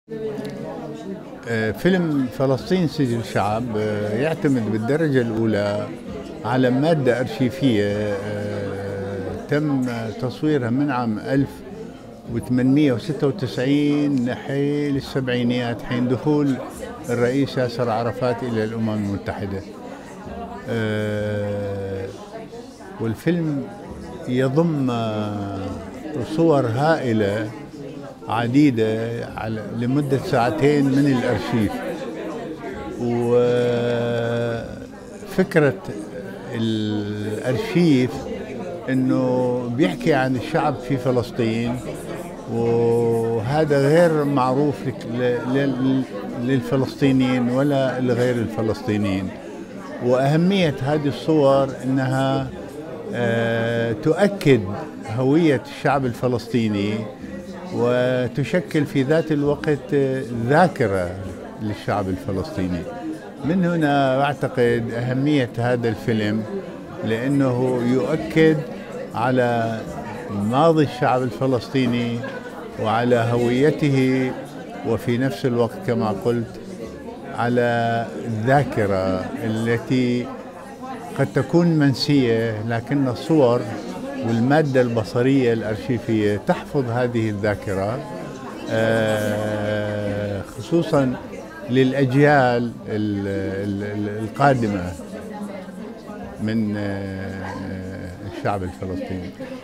فيلم فلسطين سجل شعب يعتمد بالدرجة الأولى على مادة أرشيفية تم تصويرها من عام 1896 نحيل السبعينيات حين دخول الرئيس ياسر عرفات إلى الأمم المتحدة. والفيلم يضم صور هائلة عديدة لمدة ساعتين من الأرشيف. وفكرة الأرشيف أنه بيحكي عن الشعب في فلسطين، وهذا غير معروف للفلسطينيين ولا لغير الفلسطينيين. وأهمية هذه الصور أنها تؤكد هوية الشعب الفلسطيني، وتشكل في ذات الوقت ذاكرة للشعب الفلسطيني. من هنا أعتقد أهمية هذا الفيلم، لأنه يؤكد على ماضي الشعب الفلسطيني وعلى هويته، وفي نفس الوقت كما قلت على الذاكرة التي قد تكون منسية، لكن الصور والمادة البصرية الأرشيفية تحفظ هذه الذاكرة، خصوصا للأجيال القادمة من الشعب الفلسطيني.